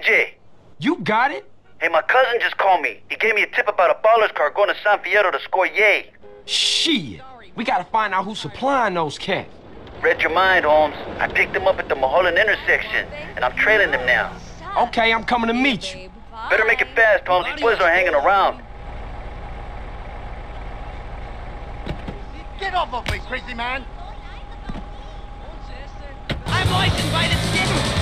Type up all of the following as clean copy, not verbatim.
DJ. You got it? Hey, my cousin just called me. He gave me a tip about a baller's car going to San Fierro to score yay. Shit. We gotta find out who's supplying those cats. Read your mind, Holmes. I picked him up at the Mulholland intersection, and I'm trailing him now. Okay, I'm coming to meet you. Better make it fast, Holmes. These boys are hanging around. Get off of me, crazy man! I'm licensed by the city!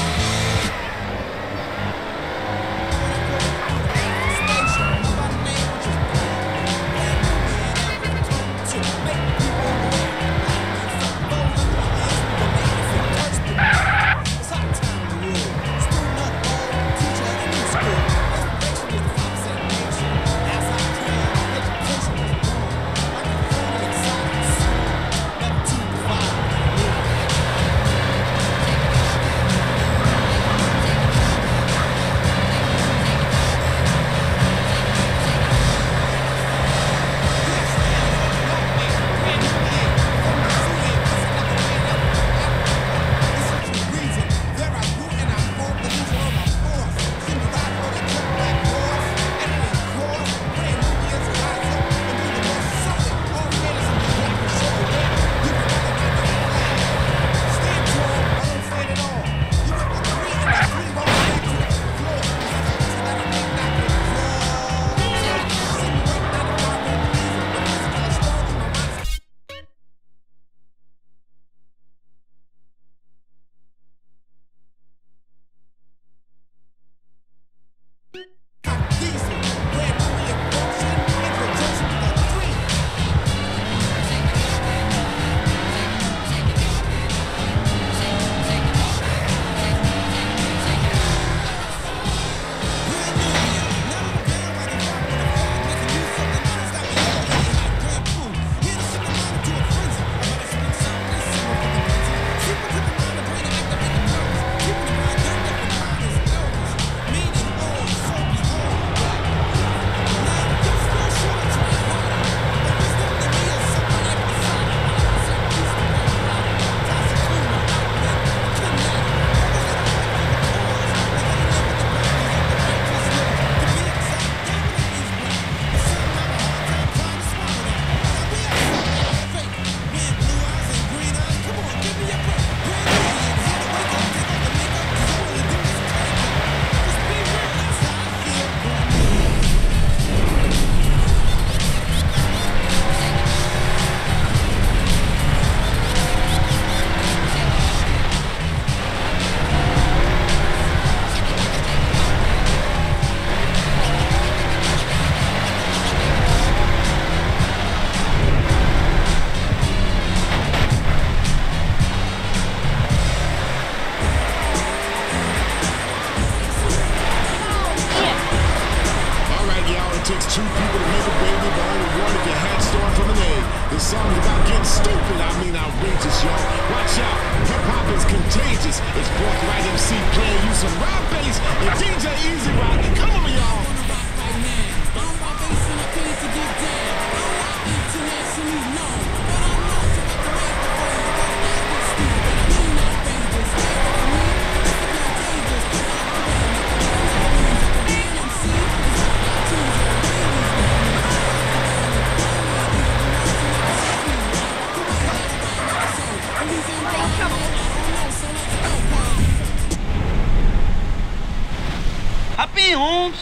Holmes.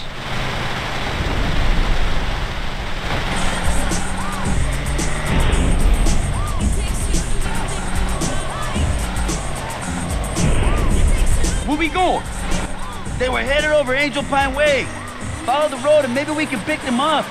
Where we going? They were headed over Angel Pine Way. Follow the road and maybe we can pick them up.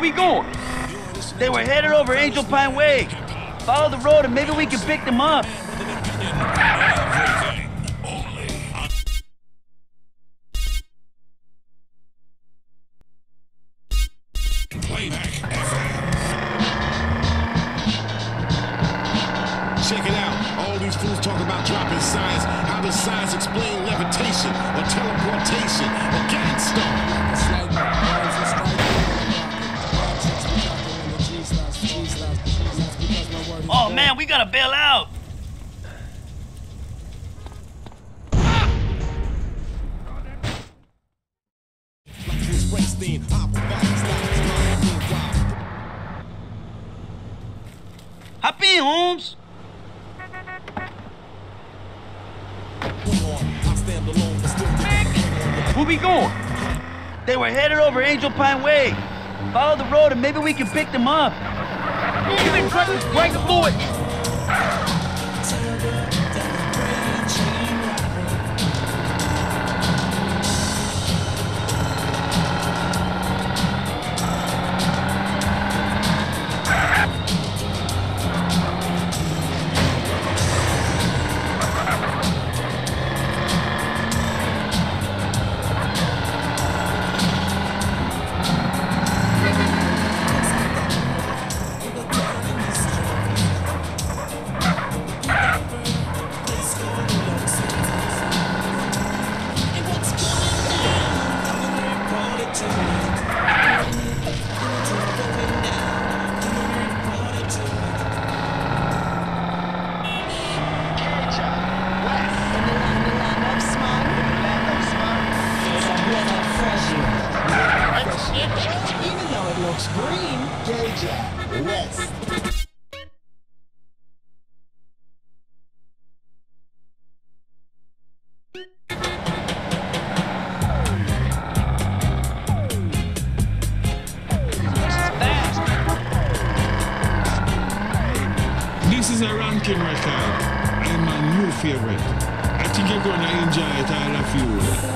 we going? They were headed over Angel Pine Way. Follow the road and maybe we can pick them up. Check it out. All these fools talk about dropping science. How does science explain levitation or teleportation or getting stoned? Oh man, we gotta bail out. Hop in, Holmes. Where we going? They were headed over Angel Pine Way. Follow the road and maybe we can pick them up. Give it, right for it. This is a ranking record. I'm my new favorite. I think you're gonna enjoy it, all of you.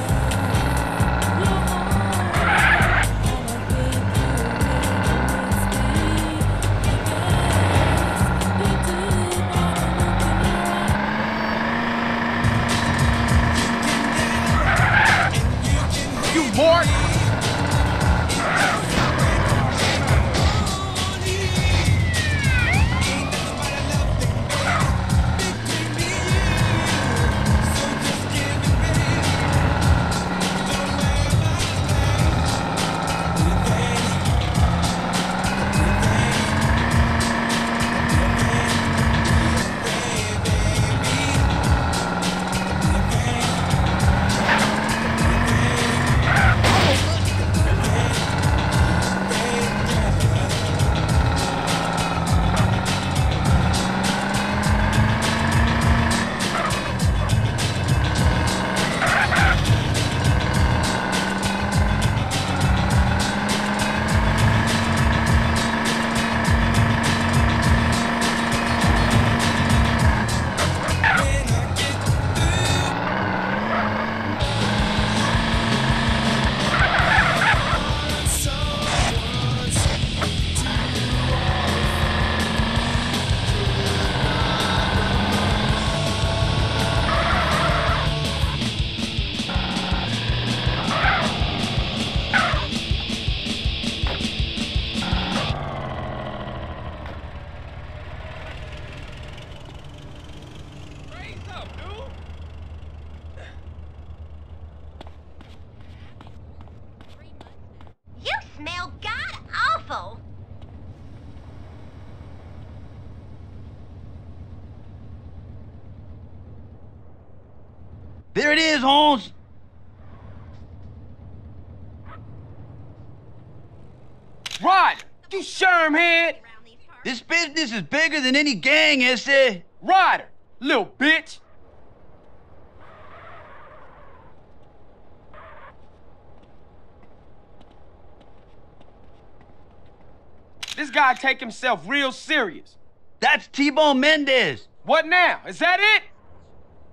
Mort! Smell god awful. There it is, Holmes. Ryder, you shermhead. This business is bigger than any gang, Esse. Ryder, little bitch. This guy take himself real serious. That's T-Bone Mendez. What now? Is that it?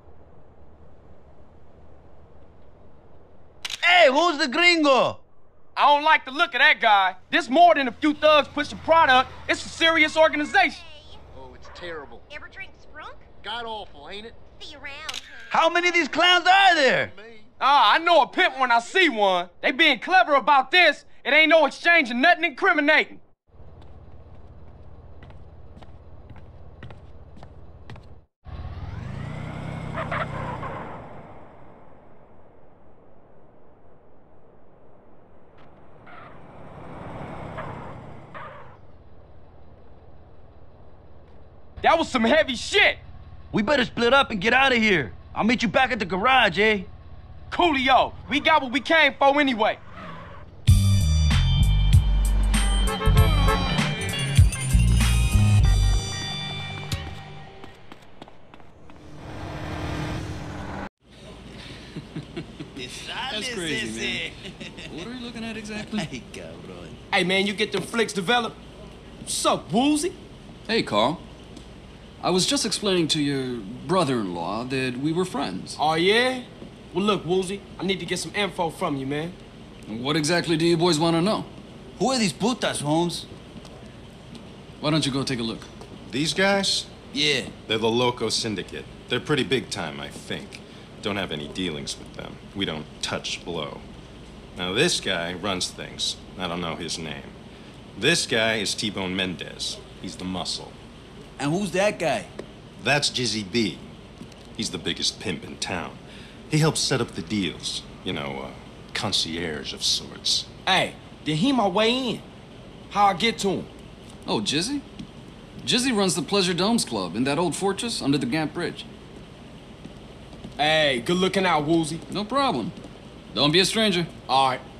Hey, who's the gringo? I don't like the look of that guy. This more than a few thugs pushing product. It's a serious organization. Hey, Oh, it's terrible. ever drink Sprunk? God awful, ain't it? See you around. How many of these clowns are there? Me. Ah, I know a pimp when I see one. They being clever about this. It ain't no exchange of nothing incriminating. That was some heavy shit. We better split up and get out of here. I'll meet you back at the garage, eh? Coolio, we got what we came for anyway. That's crazy, man. What are you looking at exactly? Hey man, you get them flicks developed? What's up, Woozy? Hey, Carl. I was just explaining to your brother-in-law that we were friends. Oh yeah? Well look, Woozy, I need to get some info from you, man. What exactly do you boys want to know? Who are these putas, Holmes? Why don't you go take a look? These guys? Yeah. They're the Loco Syndicate. They're pretty big time, I think. Don't have any dealings with them. We don't touch blow. Now this guy runs things. I don't know his name. This guy is T-Bone Mendez. He's the muscle. And who's that guy? That's Jizzy B. He's the biggest pimp in town. He helps set up the deals. You know, concierge of sorts. Hey, then he my way in. How I get to him? Oh, Jizzy? Jizzy runs the Pleasure Domes Club in that old fortress under the Gant Bridge. Hey, good looking out, Woozy. No problem. Don't be a stranger. All right.